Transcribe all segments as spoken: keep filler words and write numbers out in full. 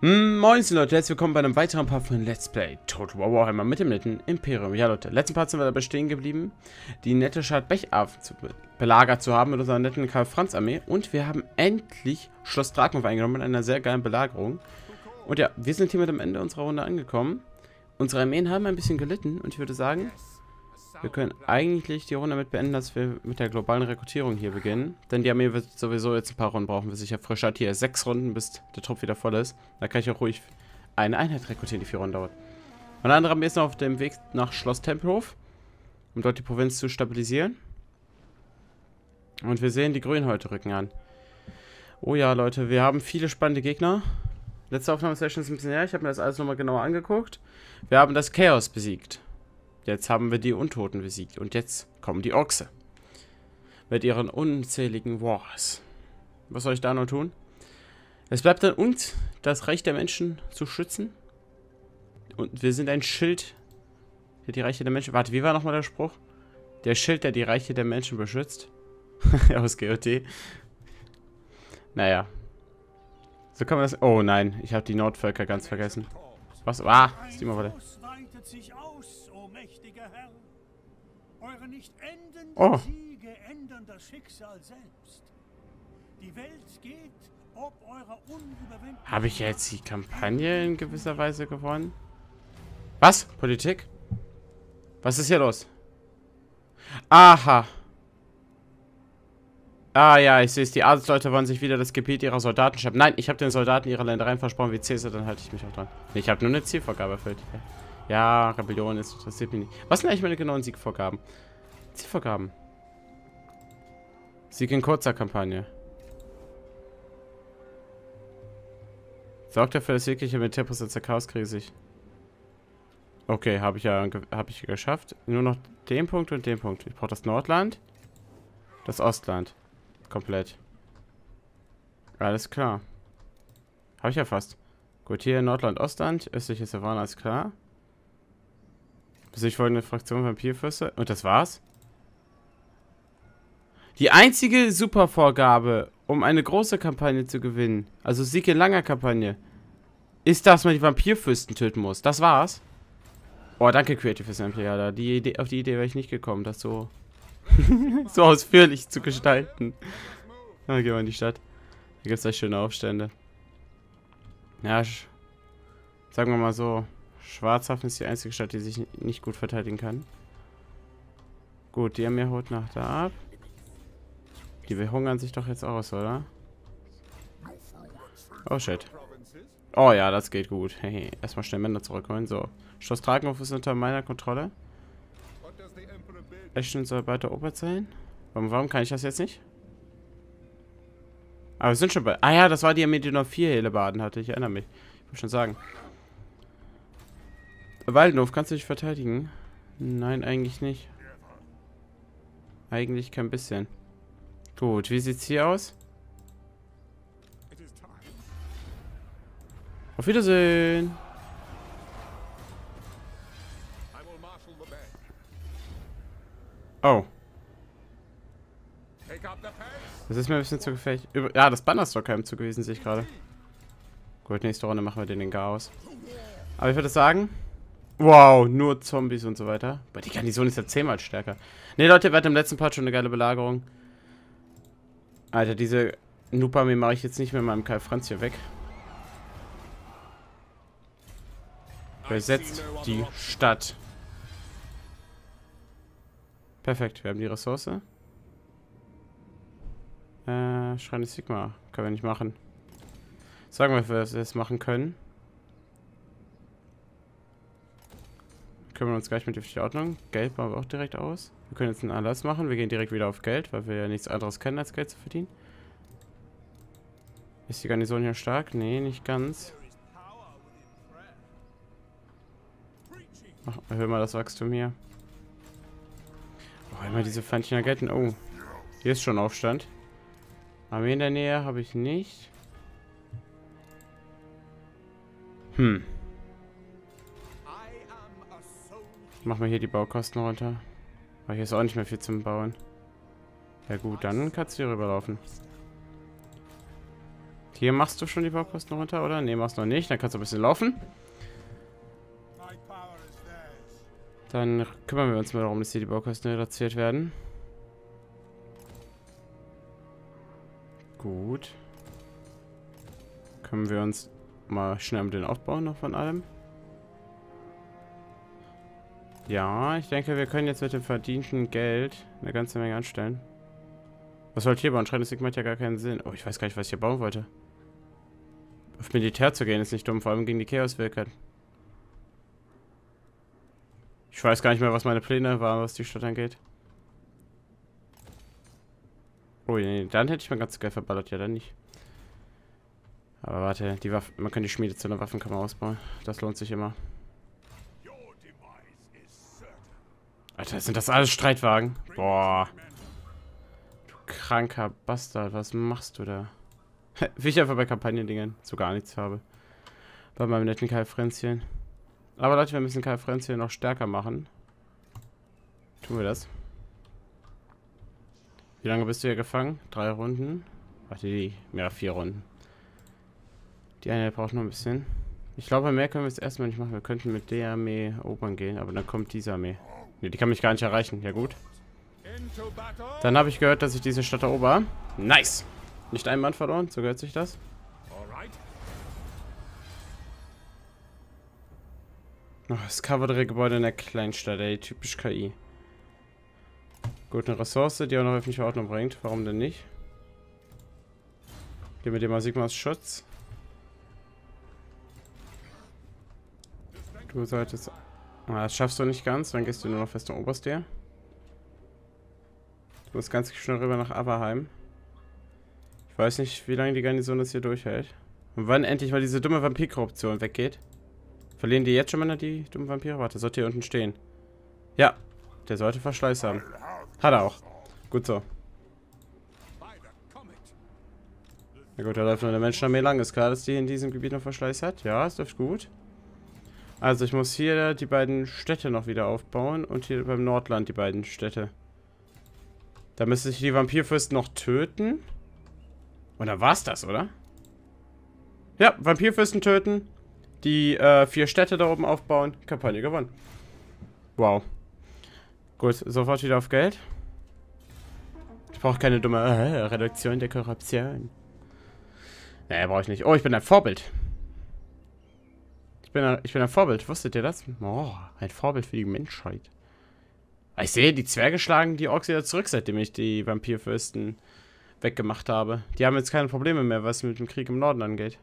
Moin Leute, herzlich willkommen bei einem weiteren Part von Let's Play Total War Warhammer mit dem netten Imperium. Ja Leute, letzten Part sind wir dabei stehen geblieben, die nette Stadt Bechafen zu be belagert zu haben mit unserer netten Karl-Franz-Armee. Und wir haben endlich Schloss Drakenhof eingenommen mit einer sehr geilen Belagerung. Und ja, wir sind hier mit dem Ende unserer Runde angekommen. Unsere Armeen haben ein bisschen gelitten und ich würde sagen, wir können eigentlich die Runde damit beenden, dass wir mit der globalen Rekrutierung hier beginnen. Denn die Armee wird sowieso jetzt ein paar Runden brauchen, bis ich ja frisch hatte. Hier sechs Runden, bis der Trupp wieder voll ist. Da kann ich auch ruhig eine Einheit rekrutieren, die vier Runden dauert. Eine andere Armee ist noch auf dem Weg nach Schloss Tempelhof, um dort die Provinz zu stabilisieren. Und wir sehen, die Grünen heute rücken an. Oh ja, Leute, wir haben viele spannende Gegner. Letzte Aufnahmesession ist ein bisschen her, ich habe mir das alles nochmal genauer angeguckt. Wir haben das Chaos besiegt. Jetzt haben wir die Untoten besiegt. Und jetzt kommen die Ochse. Mit ihren unzähligen Wars. Was soll ich da noch tun? Es bleibt an uns, das Reich der Menschen zu schützen. Und wir sind ein Schild, der die Reiche der Menschen... Warte, wie war nochmal der Spruch? Der Schild, der die Reiche der Menschen beschützt. Aus G O T. Naja. So kann man das... Oh nein, ich habe die Nordvölker ganz vergessen. Was? Ah, ist die mal weiter. Eure nicht endenden Oh. Siege ändern das Schicksal selbst. Die Welt geht, ob eurer unüberwindlichen... Habe ich jetzt die Kampagne in gewisser Weise gewonnen? Was? Politik? Was ist hier los? Aha. Ah ja, ich sehe es. Die Adelsleute wollen sich wieder das Gebiet ihrer Soldaten schnappen. Nein, ich habe den Soldaten ihre Ländereien versprochen wie Caesar, dann halte ich mich auch dran. Nee, ich habe nur eine Zielvorgabe erfüllt. Ja, Rebellion ist, interessiert mich nicht. Was sind eigentlich meine genauen Siegvorgaben? Zielvorgaben. Sieg in kurzer Kampagne. Sorgt dafür, dass jegliche Militärpräsenz der Chaoskriege sich... Okay, habe ich ja habe ich geschafft. Nur noch den Punkt und den Punkt. Ich brauche das Nordland. Das Ostland. Komplett. Alles klar. Habe ich ja fast. Gut, hier Nordland, Ostland. Östliches Savannah, alles klar. Ich wollte eine Fraktion Vampirfürste. Und das war's? Die einzige Supervorgabe, um eine große Kampagne zu gewinnen, also Sieg in langer Kampagne, ist, dass man die Vampirfürsten töten muss. Das war's. Oh, danke Creative Assembly, ja, die Idee, auf die Idee wäre ich nicht gekommen, das so so ausführlich zu gestalten. Dann gehen wir in die Stadt. Hier gibt es echt schöne Aufstände. Ja, sagen wir mal so. Schwarzhafen ist die einzige Stadt, die sich nicht gut verteidigen kann. Gut, die Armee holt nach da ab. Die hungern sich doch jetzt aus, oder? Oh shit. Oh ja, das geht gut. Hey, erstmal schnell Männer zurückholen. So. Schloss Drakenhof ist unter meiner Kontrolle. Ashton soll weiter erobert sein. Warum, warum kann ich das jetzt nicht? Aber wir sind schon bei... Ah ja, das war die Armee, die noch vier Hellebarden hatte. Ich erinnere mich. Ich muss schon sagen. Waldenhof, kannst du dich verteidigen? Nein, eigentlich nicht. Eigentlich kein bisschen. Gut, wie sieht's hier aus? Auf Wiedersehen! Oh. Das ist mir ein bisschen zu gefährlich. Über ja, das Banner ist doch keinem zu gewesen, sehe ich gerade. Gut, nächste Runde machen wir den den Chaos. Aber ich würde sagen... Wow, nur Zombies und so weiter. Aber die Garnison ist ja zehnmal stärker. Ne, Leute, wir hatten im letzten Part schon eine geile Belagerung. Alter, diese Noob-Armee mache ich jetzt nicht mit meinem Karl Franz hier weg. Besetzt die Stadt. Perfekt, wir haben die Ressource. Äh, Schrein des Sigma. Können wir nicht machen. Sagen wir, ob wir das machen können. Kümmern wir uns gleich mit die Ordnung. Geld bauen wir auch direkt aus. Wir können jetzt einen Erlass machen. Wir gehen direkt wieder auf Geld, weil wir ja nichts anderes kennen, als Geld zu verdienen. Ist die Garnison hier stark? Nee, nicht ganz. Ach, erhöhen wir das Wachstum hier. Oh, immer diese Pfannchen gelten. Oh, hier ist schon Aufstand. Armee in der Nähe habe ich nicht. Hm. Machen wir hier die Baukosten runter. Aber hier ist auch nicht mehr viel zum Bauen. Ja gut, dann kannst du hier rüberlaufen. Hier machst du schon die Baukosten runter, oder? Ne, machst du noch nicht. Dann kannst du ein bisschen laufen. Dann kümmern wir uns mal darum, dass hier die Baukosten reduziert werden. Gut. Können wir uns mal schnell mit den Aufbau noch von allem. Ja, ich denke, wir können jetzt mit dem verdienten Geld eine ganze Menge anstellen. Was soll ich hier bauen? Schreines Sieg macht ja gar keinen Sinn. Oh, ich weiß gar nicht, was ich hier bauen wollte. Auf Militär zu gehen ist nicht dumm, vor allem gegen die Chaos-Willkür. Ich weiß gar nicht mehr, was meine Pläne waren, was die Stadt angeht. Oh, nee, dann hätte ich mal ganz geil verballert. Ja, dann nicht. Aber warte, die Waffe, man kann die Schmiede zu einer Waffenkammer ausbauen. Das lohnt sich immer. Alter, sind das alles Streitwagen? Boah. Du kranker Bastard, was machst du da? Wie ich einfach bei Kampagnendingen so gar nichts habe. Bei meinem netten Kalfränzchen. Aber Leute, wir müssen Kalfränzchen noch stärker machen. Tun wir das. Wie lange bist du hier gefangen? Drei Runden? Warte, die, ja, vier Runden. Die eine braucht noch ein bisschen. Ich glaube, mehr können wir jetzt erstmal nicht machen. Wir könnten mit der Armee erobern gehen, aber dann kommt diese Armee. Ne, die kann mich gar nicht erreichen. Ja gut. Dann habe ich gehört, dass ich diese Stadt erober. Nice! Nicht ein Mann verloren, so gehört sich das. Oh, das Kavalleriegebäude in der Kleinstadt, ey, typisch K I. Gut, eine Ressource, die auch noch öffentliche Ordnung bringt. Warum denn nicht? Gehen wir dir mal Sigmas Schutz. Du solltest... Ah, das schaffst du nicht ganz, dann gehst du nur noch fest in Obersteher. Du musst ganz schnell rüber nach Aberheim. Ich weiß nicht, wie lange die Garnison das hier durchhält. Und wann endlich mal diese dumme Vampir-Korruption weggeht. Verlieren die jetzt schon mal die dummen Vampire? Warte, sollte hier unten stehen. Ja, der sollte Verschleiß haben. Hat er auch. Gut so. Na gut, da läuft nur eine Menschenarmee lang. Ist klar, dass die in diesem Gebiet noch Verschleiß hat. Ja, es läuft gut. Also ich muss hier die beiden Städte noch wieder aufbauen und hier beim Nordland die beiden Städte. Da müsste ich die Vampirfürsten noch töten. Und dann war's das, oder? Ja, Vampirfürsten töten. Die äh, vier Städte da oben aufbauen. Kampagne gewonnen. Wow. Gut, sofort wieder auf Geld. Ich brauche keine dumme äh, Reduktion der Korruption. Naja, brauche ich nicht. Oh, ich bin ein Vorbild. Ich bin ein, ich bin ein Vorbild. Wusstet ihr das? Oh, ein Vorbild für die Menschheit. Ich sehe, die Zwerge schlagen die Orks wieder zurück, seitdem ich die Vampirfürsten weggemacht habe. Die haben jetzt keine Probleme mehr, was mit dem Krieg im Norden angeht.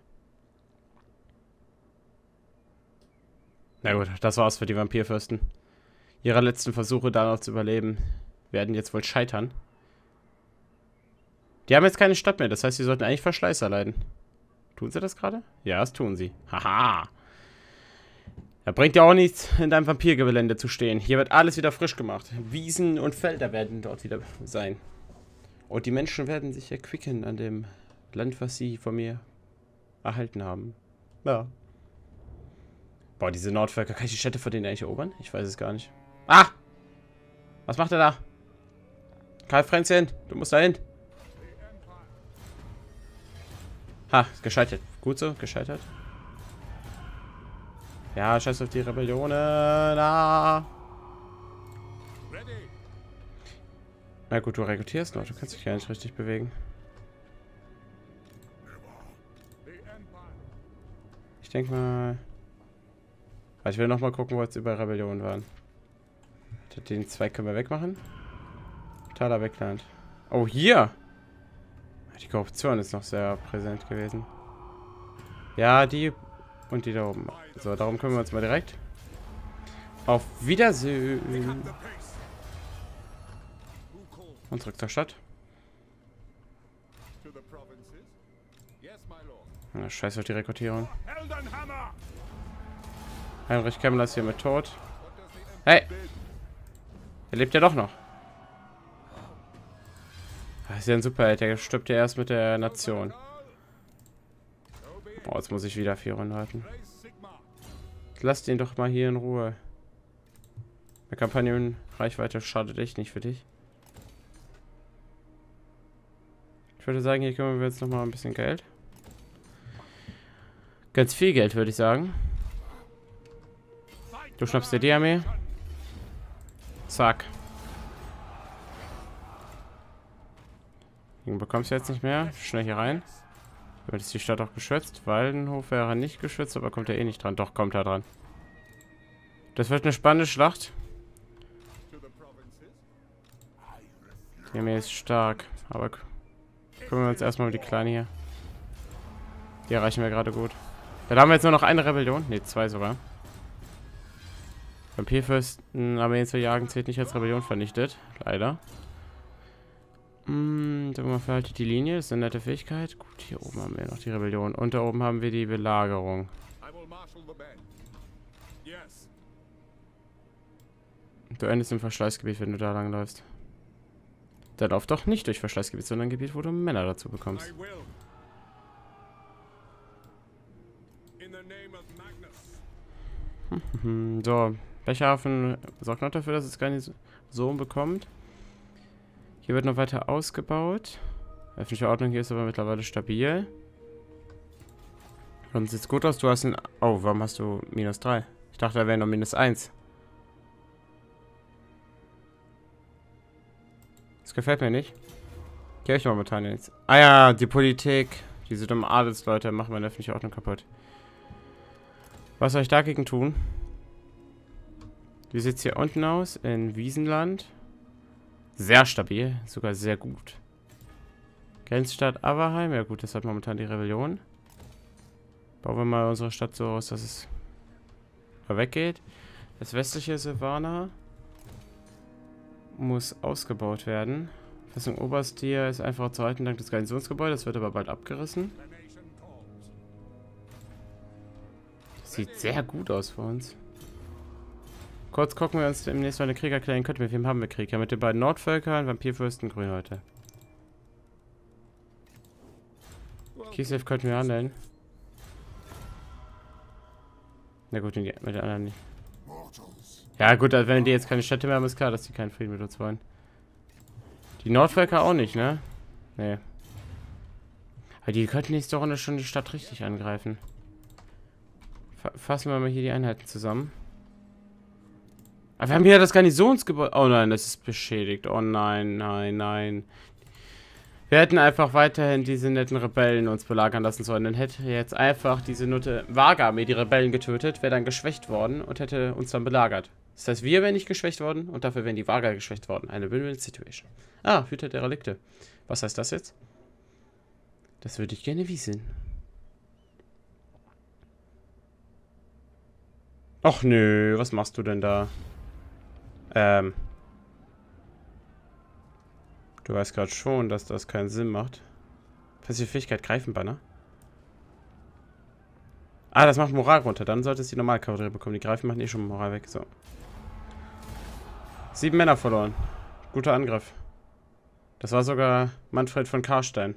Na gut, das war's für die Vampirfürsten. Ihre letzten Versuche, da noch zu überleben, werden jetzt wohl scheitern. Die haben jetzt keine Stadt mehr, das heißt, sie sollten eigentlich Verschleiß erleiden. Tun sie das gerade? Ja, das tun sie. Haha. Da bringt ja auch nichts, in deinem Vampirgelände zu stehen. Hier wird alles wieder frisch gemacht. Wiesen und Felder werden dort wieder sein. Und die Menschen werden sich erquicken an dem Land, was sie von mir erhalten haben. Ja. Boah, diese Nordvölker. Kann ich die Städte von denen eigentlich erobern? Ich weiß es gar nicht. Ah! Was macht er da? Kalfränzchen, du musst da hin. Ha, gescheitert. Gut so, gescheitert. Ja, scheiß auf die Rebellionen. Na. Na gut, du rekrutierst noch. Du kannst dich gar nicht richtig bewegen. Ich denke mal... Ich will noch mal gucken, wo jetzt über Rebellionen waren. Den zwei können wir wegmachen. Taler Wegland. Oh, hier! Die Korruption ist noch sehr präsent gewesen. Ja, die und die da oben. So, darum kümmern wir uns mal direkt. Auf Wiedersehen. Und zurück zur Stadt. Na, scheiß auf die Rekrutierung. Heinrich Kemmler ist hier mit tot. Hey! Er lebt ja doch noch. Das ist ja ein Superheld, der stirbt ja erst mit der Nation. Oh, jetzt muss ich wieder vier Runden halten. Lasst ihn doch mal hier in Ruhe. Eine Kampagnenreichweite schadet echt nicht für dich. Ich würde sagen, hier kümmern wir jetzt noch mal ein bisschen Geld. Ganz viel Geld, würde ich sagen. Du schnappst dir die Armee. Zack. Den bekommst du jetzt nicht mehr. Schnell hier rein. Damit ist die Stadt auch geschützt. Waldenhof wäre nicht geschützt, aber kommt er eh nicht dran. Doch, kommt er dran. Das wird eine spannende Schlacht. Die Armee ist stark. Aber kümmern wir uns erstmal um die Kleine hier. Die erreichen wir gerade gut. Dann haben wir jetzt nur noch eine Rebellion. Ne, zwei sogar. Vampirfürsten Armeen zu jagen zählt nicht als Rebellion vernichtet. Leider. Hm, dann verhaltet die Linie. Das ist eine nette Fähigkeit. Gut, hier oben haben wir noch die Rebellion. Und da oben haben wir die Belagerung. Du endest im Verschleißgebiet, wenn du da lang läufst. Dann lauf doch nicht durch Verschleißgebiet, sondern ein Gebiet, wo du Männer dazu bekommst. So, Becherhafen sorgt noch dafür, dass es keine Sohn bekommt. Hier wird noch weiter ausgebaut. Öffentliche Ordnung hier ist aber mittlerweile stabil. Und sieht gut aus. Du hast ein... Oh, warum hast du minus drei? Ich dachte, da wäre noch minus eins. Das gefällt mir nicht. Gehe ich momentan jetzt. Ah ja, die Politik. Diese dummen Adelsleute machen meine öffentliche Ordnung kaputt. Was soll ich dagegen tun? Wie sieht es hier unten aus? In Wiesenland. Sehr stabil. Sogar sehr gut. Grenzstadt Averheim. Ja gut, das hat momentan die Rebellion. Bauen wir mal unsere Stadt so aus, dass es weggeht. Das westliche Silvaner muss ausgebaut werden. Festung Oberstier ist einfach zu halten dank des Garnisonsgebäudes. Das wird aber bald abgerissen. Das sieht sehr gut aus für uns. Kurz gucken wir uns demnächst mal den Krieg erklären könnten. Mit wem haben wir Krieg? Ja, mit den beiden Nordvölkern, Vampirfürsten, Grünhäute. Kislev könnten wir handeln. Na gut, mit den anderen nicht. Ja gut, also wenn die jetzt keine Städte mehr haben, ist klar, dass die keinen Frieden mit uns wollen. Die Nordvölker auch nicht, ne? Nee. Aber die könnten nächste Runde schon die Stadt richtig angreifen. Fassen wir mal hier die Einheiten zusammen. Aber wir haben hier das Garnisonsgebäude. Oh nein, das ist beschädigt. Oh nein, nein, nein. Wir hätten einfach weiterhin diese netten Rebellen uns belagern lassen sollen. Dann hätte jetzt einfach diese Nutte Vaga-Armee die Rebellen getötet, wäre dann geschwächt worden und hätte uns dann belagert. Das heißt, wir wären nicht geschwächt worden und dafür wären die Vaga geschwächt worden. Eine Win-Win-Situation. Ah, Hüter der Relikte. Was heißt das jetzt? Das würde ich gerne wissen. Ach nö, was machst du denn da? Ähm. Du weißt gerade schon, dass das keinen Sinn macht. Passive Fähigkeit Greifenbanner. Ah, das macht Moral runter. Dann sollte es die Normalkavallerie bekommen. Die Greifen machen eh schon Moral weg. So. Sieben Männer verloren. Guter Angriff. Das war sogar Manfred von Karstein.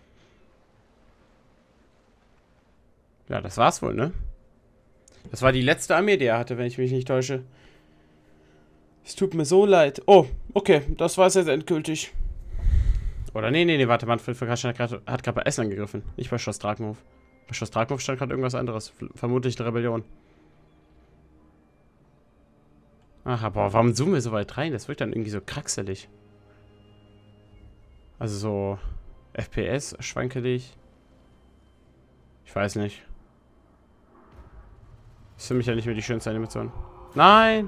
Ja, das war's wohl, ne? Das war die letzte Armee, die er hatte, wenn ich mich nicht täusche. Es tut mir so leid. Oh, okay, das war es jetzt endgültig. Oder nee, nee, nee, warte, Manfred von Karstein hat gerade bei Essen angegriffen. Nicht bei Schloss Drakenhof. Bei Schloss Drakenhof stand gerade irgendwas anderes. Vermutlich eine Rebellion. Ach, aber warum zoomen wir so weit rein? Das wirkt dann irgendwie so kraxelig. Also so F P S, schwankelig. Ich weiß nicht. Ist für mich ja nicht mehr die schönste Animation. Nein!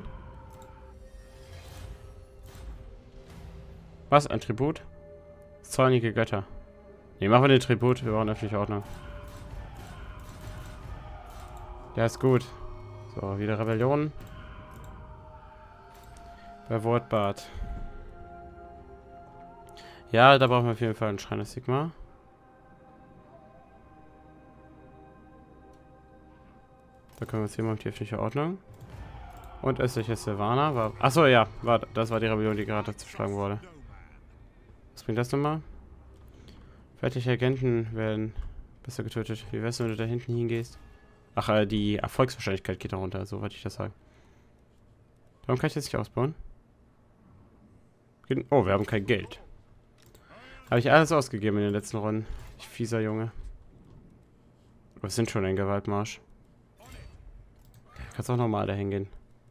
Was? Ein Tribut? Zornige Götter. Ne, machen wir den Tribut. Wir brauchen öffentliche Ordnung. Ja, ist gut. So, wieder Rebellion. Bei Wortbad. Ja, da brauchen wir auf jeden Fall einen Schrein des Sigma. Da können wir uns hier mal um die öffentliche Ordnung. Und östliche Silvaner war. Achso, ja, war, das war die Rebellion, die gerade zuschlagen wurde. Was bringt das nochmal? Fertige Agenten werden besser getötet. Wie wär's, wenn du da hinten hingehst? Ach, äh, die Erfolgswahrscheinlichkeit geht da runter, so wollte ich das sagen. Warum kann ich das nicht ausbauen? Oh, wir haben kein Geld. Habe ich alles ausgegeben in den letzten Runden. Ich fieser Junge. Wir sind schon in Gewaltmarsch. Kannst auch nochmal da hingehen.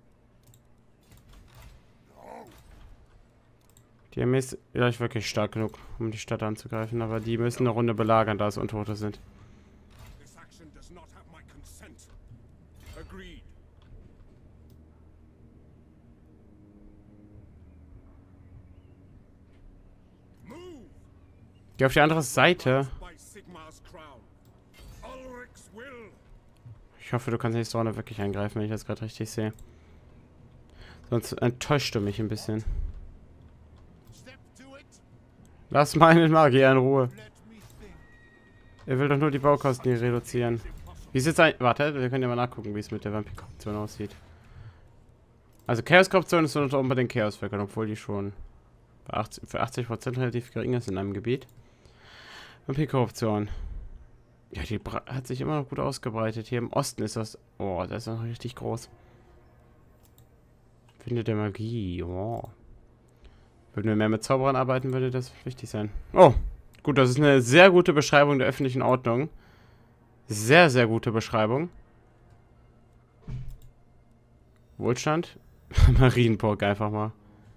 Die Armee ist vielleicht wirklich stark genug, um die Stadt anzugreifen, aber die müssen eine Runde belagern, da es Untote sind. Geh auf die andere Seite. Ich hoffe, du kannst nächste Runde wirklich eingreifen, wenn ich das gerade richtig sehe. Sonst enttäuscht du mich ein bisschen. Lass meinen Magier in Ruhe. Er will doch nur die Baukosten hier reduzieren. Wie sieht's ein? Warte, wir können ja mal nachgucken, wie es mit der Vampir-Korruption aussieht. Also Chaos-Korruption ist unter unbedingt Chaos-Völkern, obwohl die schon bei achtzig, für achtzig Prozent relativ gering ist in einem Gebiet. Vampir-Korruption. Ja, die hat sich immer noch gut ausgebreitet. Hier im Osten ist das... Oh, das ist noch richtig groß. Finde der Magie. Oh. Würden wir mehr mit Zauberern arbeiten, würde das wichtig sein. Oh, gut, das ist eine sehr gute Beschreibung der öffentlichen Ordnung. Sehr, sehr gute Beschreibung. Wohlstand. Marienburg einfach mal.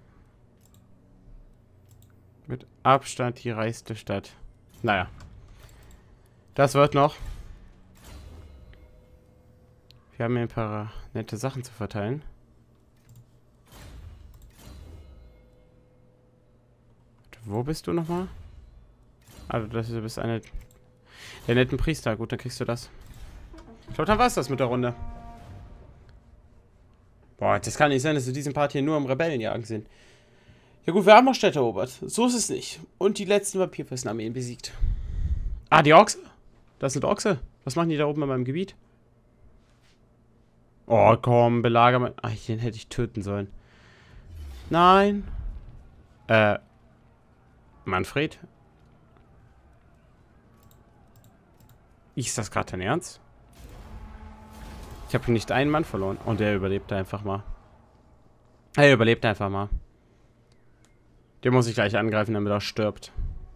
Mit Abstand die reichste Stadt. Naja. Das wird noch. Wir haben hier ein paar nette Sachen zu verteilen. Wo bist du nochmal? Also, das ist, du bist eine der netten Priester. Gut, dann kriegst du das. Ich glaube, dann war es das mit der Runde. Boah, das kann nicht sein, dass wir diesen Part hier nur am Rebellenjagen sind. Ja gut, wir haben auch Städte erobert. So ist es nicht. Und die letzten Vampirfürstenarmeen besiegt. Ah, die Ochse. Das sind Ochse. Was machen die da oben in meinem Gebiet? Oh, komm, belager mal. Ach, den hätte ich töten sollen. Nein. Äh. Manfred? Ist das gerade dein Ernst? Ich habe nicht einen Mann verloren. Und der überlebt einfach mal. Er überlebt einfach mal. Den muss ich gleich angreifen, damit er stirbt.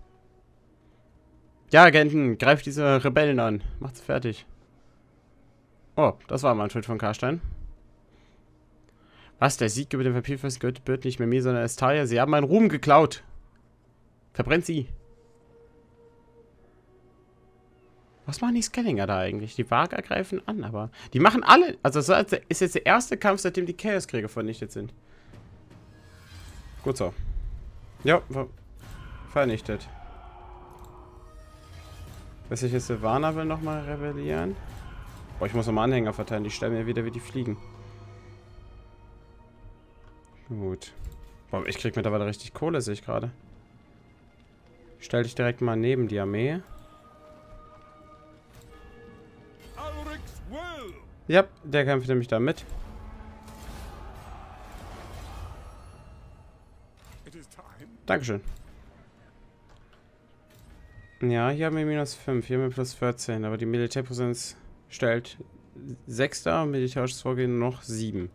Ja, Agenten, greift diese Rebellen an. Macht's fertig. Oh, das war Manfred von Karstein. Was? Der Sieg über den Vampirfürsten gehört nicht mehr mir, sondern Estaria. Sie haben meinen Ruhm geklaut. Verbrennt sie. Was machen die Skellinger da eigentlich? Die Vagar greifen an, aber... Die machen alle... Also das ist jetzt der erste Kampf, seitdem die Chaoskriege vernichtet sind. Gut so. Ja, ver vernichtet. Weiß ich jetzt, Silvana will nochmal rebellieren. Boah, ich muss nochmal Anhänger verteilen. Die sterben ja wieder wie die Fliegen. Gut. Boah, ich krieg mittlerweile richtig Kohle, sehe ich gerade. Stell dich direkt mal neben die Armee. Ja, der kämpft nämlich da mit. Dankeschön. Ja, hier haben wir minus fünf, hier haben wir plus vierzehn, aber die Militärpräsenz stellt sechs dar und militärisches Vorgehen noch sieben.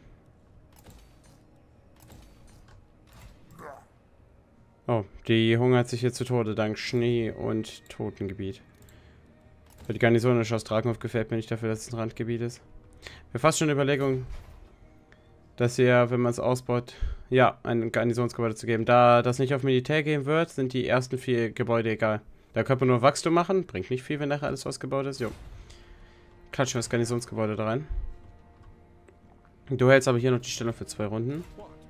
Oh, die hungert sich hier zu Tode dank Schnee und Totengebiet. Die Garnison in Schloss Drakenhof gefällt mir nicht dafür, dass es ein Randgebiet ist. Wäre fast schon eine Überlegung, dass ihr, wenn man es ausbaut, ja, ein Garnisonsgebäude zu geben. Da das nicht auf Militär gehen wird, sind die ersten vier Gebäude egal. Da können wir nur Wachstum machen, bringt nicht viel, wenn nachher alles ausgebaut ist. Jo. Klatschen wir das Garnisonsgebäude da rein. Du hältst aber hier noch die Stellung für zwei Runden.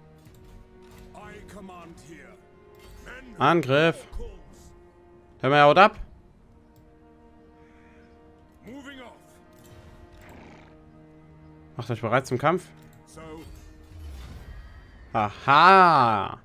Angriff! Hör mal, haut ab! Macht euch bereit zum Kampf. Aha!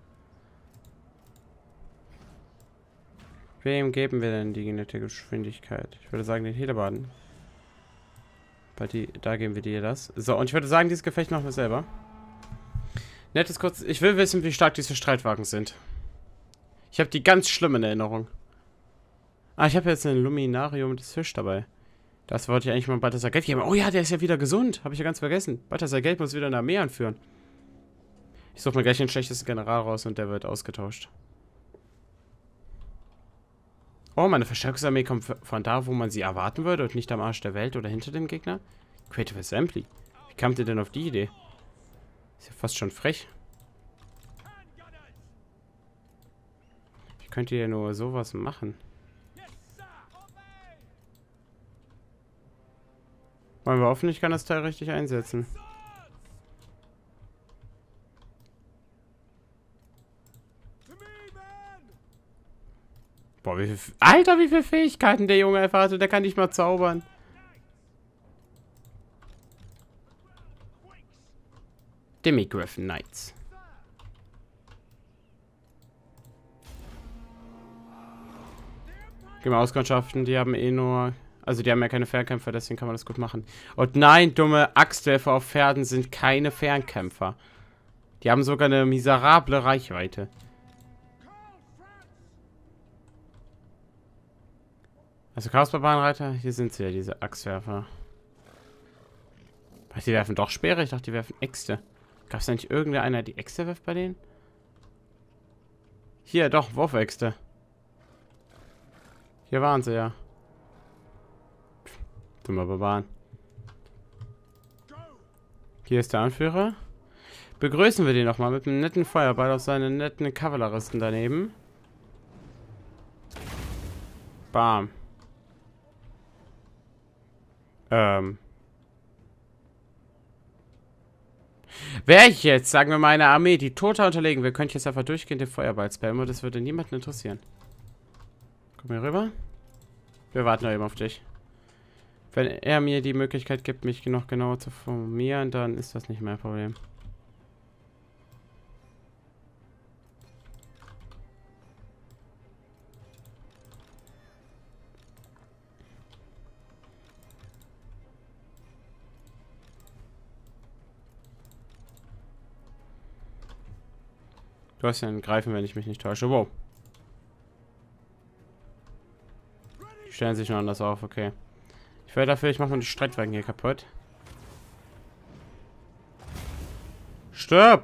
Wem geben wir denn die genetierte Geschwindigkeit? Ich würde sagen den Hellebarden. Bei die, da geben wir dir das. So, und ich würde sagen, dieses Gefecht machen wir selber. Nettes kurz. Ich will wissen, wie stark diese Streitwagen sind. Ich habe die ganz schlimm in Erinnerung. Ah, ich habe jetzt ein Luminarium des Fisch dabei. Das wollte ich eigentlich mal Balthasar Geld geben. Oh ja, der ist ja wieder gesund. Habe ich ja ganz vergessen. Balthasar Geld muss wieder eine Armee anführen. Ich suche mir gleich den schlechtesten General raus und der wird ausgetauscht. Oh, meine Verstärkungsarmee kommt von da, wo man sie erwarten würde und nicht am Arsch der Welt oder hinter dem Gegner. Creative Assembly. Wie kamt ihr denn auf die Idee? Ist ja fast schon frech. Wie könnt ihr ja nur sowas machen? Wollen wir hoffen, ich kann das Teil richtig einsetzen. Boah, wie viel... Alter, wie viele Fähigkeiten der Junge einfach hatte. Der kann nicht mal zaubern. Demigriffin Knights. Gemauskundschaften, die haben eh nur... Also die haben ja keine Fernkämpfer, deswegen kann man das gut machen. Und nein, dumme Axtwerfer auf Pferden sind keine Fernkämpfer. Die haben sogar eine miserable Reichweite. Also Chaosbarbarenreiter, hier sind sie ja, diese Axtwerfer. Die werfen doch Speere? Ich dachte, die werfen Äxte. Gab es da nicht irgendeiner, die Äxte wirft bei denen? Hier, doch, Wurfäxte. Hier waren sie ja. Dummer Barbaren. Hier ist der Anführer. Begrüßen wir den nochmal mit einem netten Feuerball auf seine netten Kavalleristen daneben. Bam. Ähm. Wäre ich jetzt, sagen wir mal, eine Armee, die total unterlegen will, könnte ich jetzt einfach durchgehend den Feuerball spammen und das würde niemanden interessieren. Komm hier rüber. Wir warten noch eben auf dich. Wenn er mir die Möglichkeit gibt, mich noch genauer zu formieren, dann ist das nicht mehr ein Problem. Du hast ja einen Greifen, wenn ich mich nicht täusche. Wow. Die stellen sich noch anders auf, okay. Ich wäre dafür, ich mache mal die Streitwagen hier kaputt. Stirb!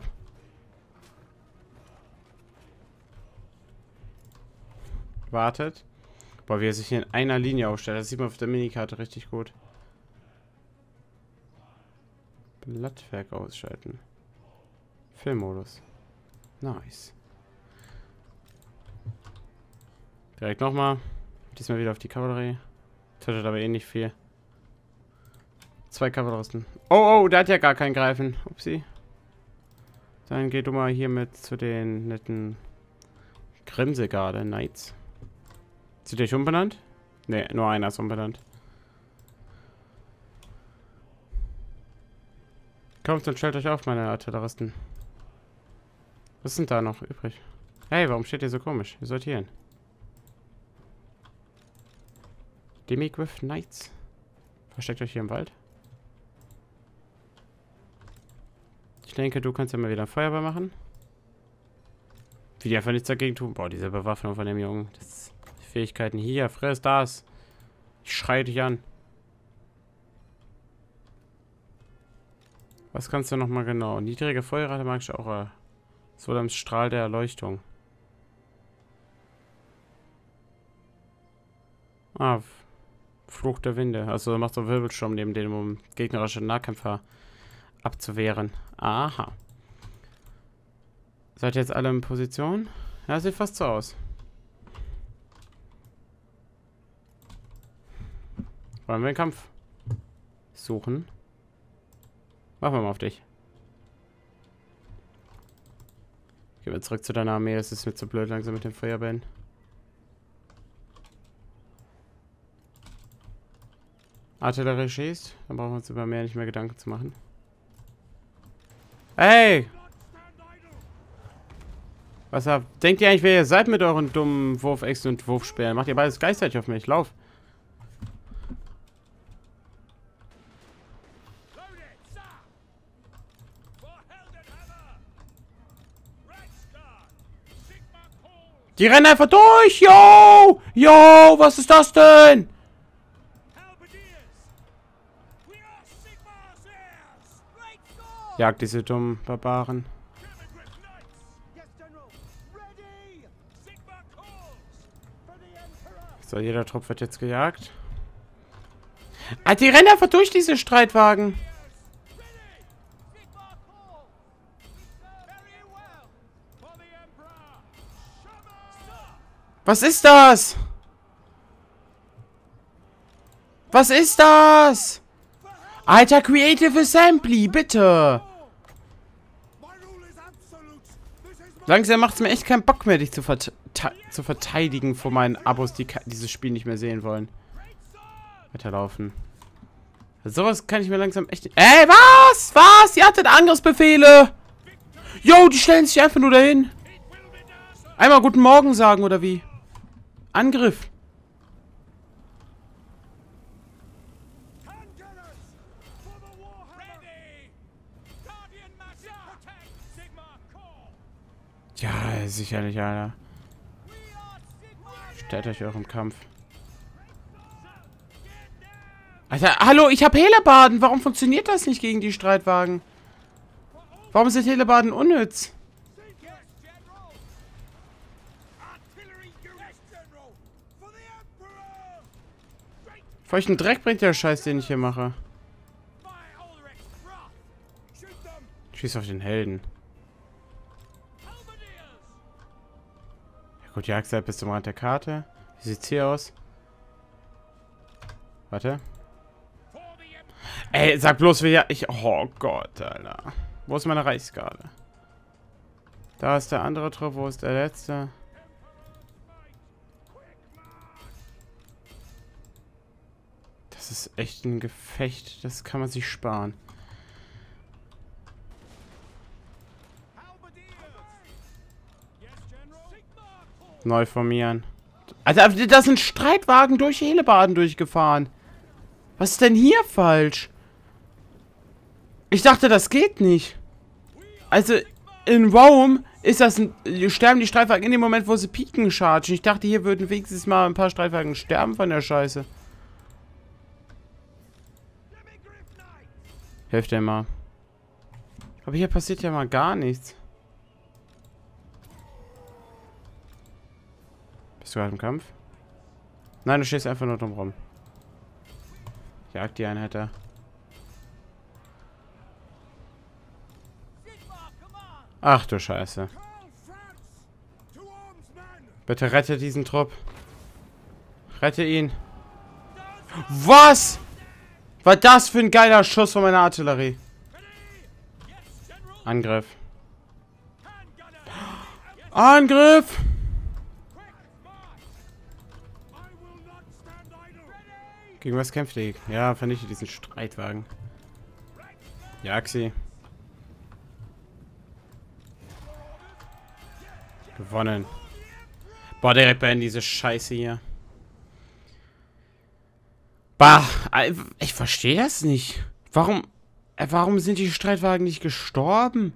Wartet. Boah, wie er sich hier in einer Linie aufstellt. Das sieht man auf der Minikarte richtig gut. Blattwerk ausschalten. Filmmodus. Nice. Direkt nochmal. Diesmal wieder auf die Kavallerie. Tötet aber eh nicht viel. Zwei Kavalleristen. Oh, oh, der hat ja gar keinen Greifen. Upsi. Dann geht du mal hier mit zu den netten Grimsegarde Knights. Sind die euch umbenannt? Ne, nur einer ist umbenannt. Kommt und stellt euch auf, meine Artilleristen. Was sind da noch übrig? Hey, warum steht ihr so komisch? Ihr sollt hier hin. Demigriff Knights. Versteckt euch hier im Wald. Ich denke, du kannst ja mal wieder ein Feuerball machen. Wie die einfach nichts dagegen tun. Boah, diese Bewaffnung von dem Jungen. Das Fähigkeiten hier. Friss das. Ich schreie dich an. Was kannst du nochmal genau? Niedrige Feuerrate mag ich auch. Äh, so am Strahl der Erleuchtung. Ah, Fluch der Winde. Also macht so Wirbelsturm neben dem, um gegnerische Nahkämpfer abzuwehren. Aha. Seid ihr jetzt alle in Position? Ja, sieht fast so aus. Wollen wir den Kampf suchen? Machen wir mal auf dich. Gehen wir zurück zu deiner Armee. Es ist mir zu blöd langsam mit dem Feuerbällen. Artillerie schießt. Dann brauchen wir uns über mehr nicht mehr Gedanken zu machen. Hey! Was habt, denkt ihr eigentlich, wer ihr seid mit euren dummen Wurfäxten und Wurfsperren? Macht ihr beides gleichzeitig auf mich? Lauf! Die rennen einfach durch! Yo! Yo! Was ist das denn? Jagt diese dummen Barbaren. So, jeder Trupp wird jetzt gejagt. Ah, die rennen einfach durch diese Streitwagen. Was ist das? Was ist das? Alter, Creative Assembly, bitte. Langsam macht es mir echt keinen Bock mehr, dich zu, verte zu verteidigen vor meinen Abos, die dieses Spiel nicht mehr sehen wollen. Weiterlaufen. Sowas kann ich mir langsam echt nicht... Ey, was? Was? Ihr hattet Angriffsbefehle. Jo, die stellen sich einfach nur dahin. Einmal guten Morgen sagen, oder wie? Angriff. Ja, sicherlich, Alter. Stellt euch eurem Kampf. Alter, hallo, ich habe Hellebarden. Warum funktioniert das nicht gegen die Streitwagen? Warum sind Hellebarden unnütz? Feuchten Dreck bringt der Scheiß, den ich hier mache. Schieß auf den Helden. Ja gut, Jagd bis zum Rand der Karte. Wie sieht's hier aus? Warte. Ey, sag bloß, wie ja. Ich. Oh Gott, Alter. Wo ist meine Reichsgarde? Da ist der andere Trupp. Wo ist der letzte? Das ist echt ein Gefecht. Das kann man sich sparen. Neu formieren. Alter, da sind Streitwagen durch Hellebarden durchgefahren. Was ist denn hier falsch? Ich dachte, das geht nicht. Also, in Rome ist das ein, sterben die Streitwagen in dem Moment, wo sie pieken chargen. Ich dachte, hier würden wenigstens mal ein paar Streitwagen sterben von der Scheiße. Helft dir mal. Aber hier passiert ja mal gar nichts. Bist du gerade im Kampf? Nein, du stehst einfach nur drum rum. Jagt die Einheit da. Ach du Scheiße. Bitte rette diesen Trupp. Rette ihn. Was? War das für ein geiler Schuss von meiner Artillerie? Angriff. Angriff! Gegen was kämpft ihr? Ja, vernichte diesen Streitwagen. Jag sie. Gewonnen. Boah, direkt beenden diese Scheiße hier. Bah, ich verstehe das nicht. Warum, warum sind die Streitwagen nicht gestorben?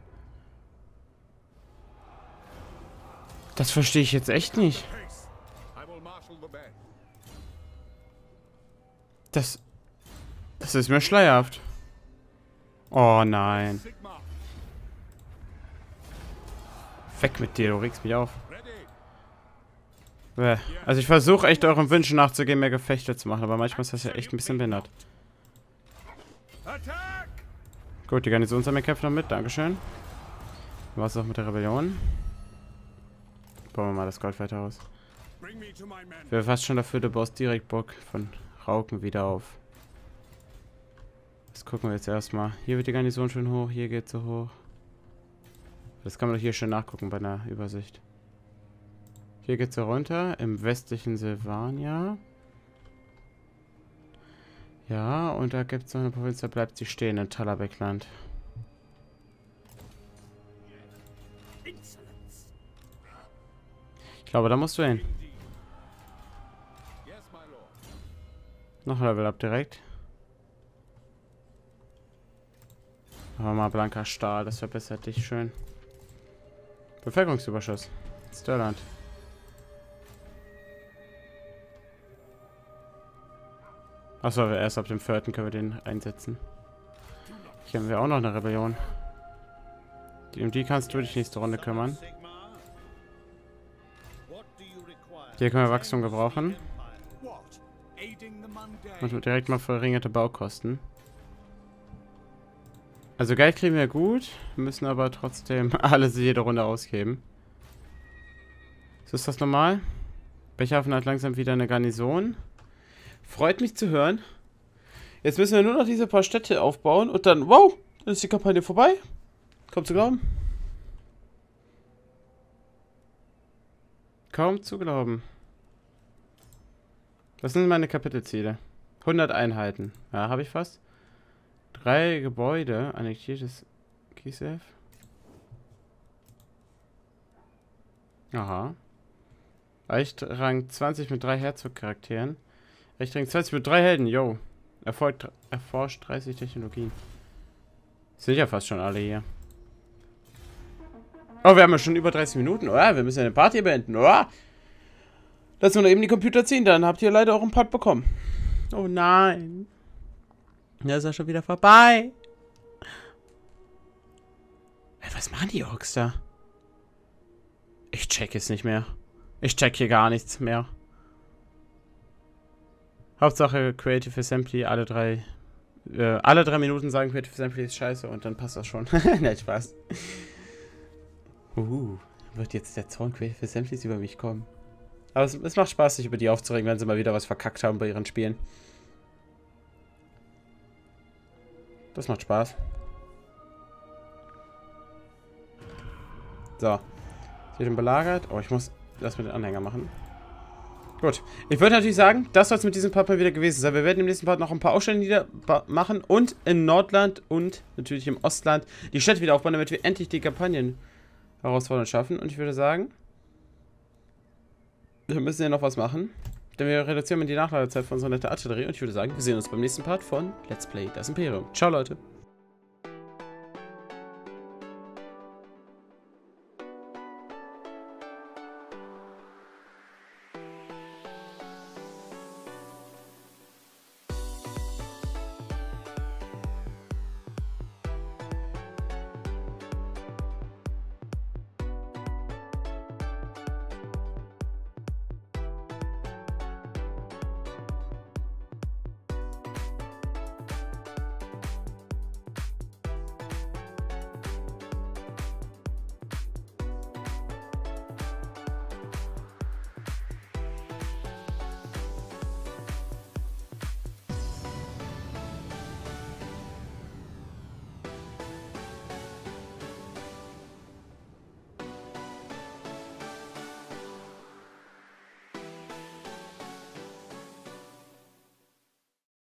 Das verstehe ich jetzt echt nicht. Das, das ist mir schleierhaft. Oh nein. Weg mit dir, du regst mich auf. Also ich versuche echt euren Wünschen nachzugehen, mehr Gefechte zu machen, aber manchmal ist das ja echt ein bisschen behindert. Gut, die Garnisonsarmee kämpft noch mit, dankeschön. Was auch mit der Rebellion? Bauen wir mal das Gold weiter aus. Wäre fast schon dafür, du baust direkt Bock von Rauken wieder auf. Das gucken wir jetzt erstmal. Hier wird die Garnison schön hoch, hier geht sie hoch. Das kann man doch hier schön nachgucken bei einer Übersicht. Hier geht sie runter, im westlichen Silvania. Ja, und da gibt es noch eine Provinz, da bleibt sie stehen, in Talabekland. Ich glaube, da musst du hin. Noch ein Level up direkt. Aber mal blanker Stahl, das verbessert dich schön. Bevölkerungsüberschuss. Stirland. Achso, erst ab dem vierten können wir den einsetzen. Hier haben wir auch noch eine Rebellion. Die, um die kannst du dich nächste Runde kümmern. Hier können wir Wachstum gebrauchen. Und direkt mal verringerte Baukosten. Also Geld kriegen wir gut, müssen aber trotzdem alles jede Runde ausgeben. So ist das normal. Bechhafen hat langsam wieder eine Garnison. Freut mich zu hören. Jetzt müssen wir nur noch diese paar Städte aufbauen und dann, wow, dann ist die Kampagne vorbei. Kaum zu glauben. Kaum zu glauben. Was sind meine Kapitelziele? hundert Einheiten. Ja, habe ich fast. Drei Gebäude. Annektiertes Kislev. Aha. Rang zwanzig mit drei Herzog-Charakteren. Rang zwanzig mit drei Helden. Yo. Erfolgt, erforscht dreißig Technologien. Sind ja fast schon alle hier. Oh, wir haben ja schon über dreißig Minuten. Oh, wir müssen ja eine Party beenden. Oh. Lassen wir noch eben die Computer ziehen. Dann habt ihr leider auch einen Part bekommen. Oh nein. Da ist er schon wieder vorbei. Hey, was machen die Orks da? Ich check es nicht mehr. Ich check hier gar nichts mehr. Hauptsache Creative Assembly, alle drei äh, alle drei Minuten sagen Creative Assembly ist scheiße und dann passt das schon. Nein, Spaß. Uh, wird jetzt der Zorn Creative Assemblies über mich kommen. Aber es, es macht Spaß, sich über die aufzuregen, wenn sie mal wieder was verkackt haben bei ihren Spielen. Das macht Spaß. So. Sie wird belagert. Oh, ich muss das mit den Anhängern machen. Gut. Ich würde natürlich sagen, das soll es mit diesem Part mal wieder gewesen sein. Wir werden im nächsten Part noch ein paar Aufstände nieder machen und in Nordland und natürlich im Ostland die Städte wieder aufbauen, damit wir endlich die Kampagnen herausfordernd schaffen. Und ich würde sagen, wir müssen ja noch was machen. Denn wir reduzieren die Nachladezeit von unserer netten Artillerie. Und ich würde sagen, wir sehen uns beim nächsten Part von Let's Play das Imperium. Ciao, Leute.